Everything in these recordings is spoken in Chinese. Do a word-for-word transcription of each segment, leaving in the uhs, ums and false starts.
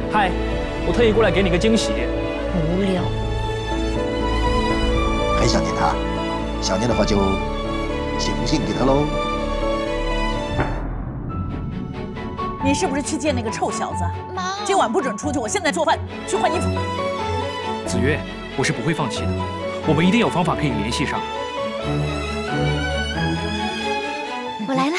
嗨，我特意过来给你个惊喜。 无聊。 还想念他？想念的话就写封信给他喽。 你是不是去见那个臭小子？ 妈， 今晚不准出去，我现在做饭，去换衣服。 子月，我是不会放弃的，我们一定有方法可以联系上。 我来了。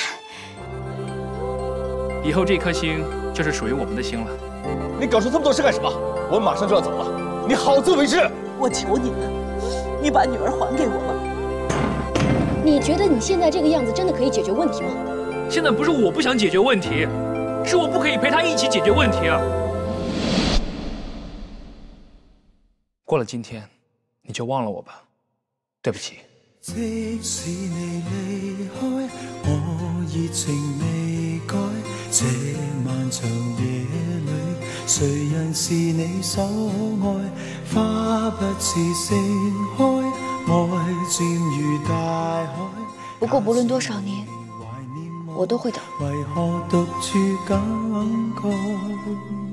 以后这颗星就是属于我们的星了。 你搞出这么多事干什么？我马上就要走了，你好自为之。 我求你了，你把女儿还给我吧。 你觉得你现在这个样子真的可以解决问题吗？ 现在不是我不想解决问题，是我不可以陪他一起解决问题啊！过了今天，你就忘了我吧，对不起。 即使你离开，我热情未改。这漫长夜里，谁人是你所爱？花不似盛开，爱渐如大海。 不过不论多少年，我都会等。 为何独处感觉？